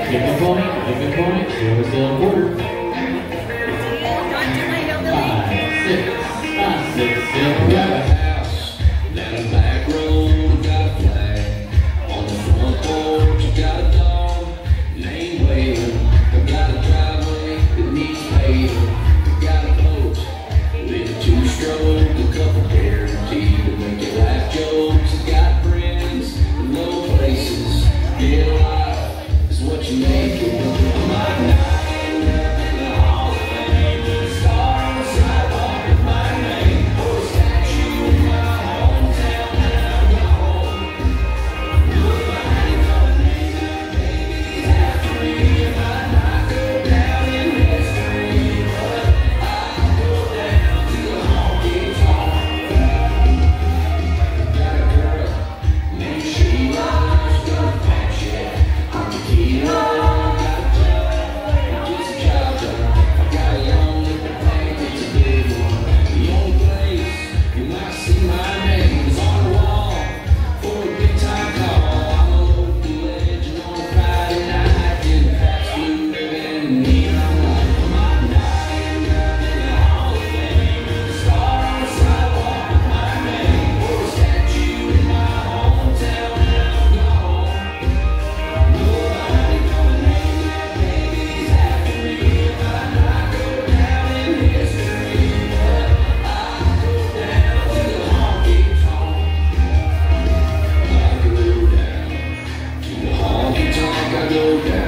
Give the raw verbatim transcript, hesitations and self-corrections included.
Give me a point, give me a point, we're still in order. Five, six, five, six, six, We got a house, down a back road, got a flag. On the front porch, you got a dog, name waving. I got a driveway that needs paving. We got a boat with a two-stroke, a couple guaranteed to make you laugh jokes. You got friends in low places, get alive is what you make it. My night ain't nothing to Hall of Fame. The star on the sidewalk with my name. Or a statue in my hometown and I'm gone. Nobody gonna name that babies after me. I might go down in history, but I'll go down to the honky-tonk. Got a girl named Sheila, she's got a fat shit. I'm tequila, got a job, just a job done. I got a young little thing, it's a big one. The only place you might see my name is on the wall for a big time call. I'm a local legend on a Friday night in fast food living neon light. My night ain't nothing to Hall of Fame. The star on the sidewalk with my name. Or a statue in my hometown and I'm gone. Nobody gonna name that babies after me. If I not go down in history, but I'll go down to the honky-tonk. I go down to the honky-tonk. I go down.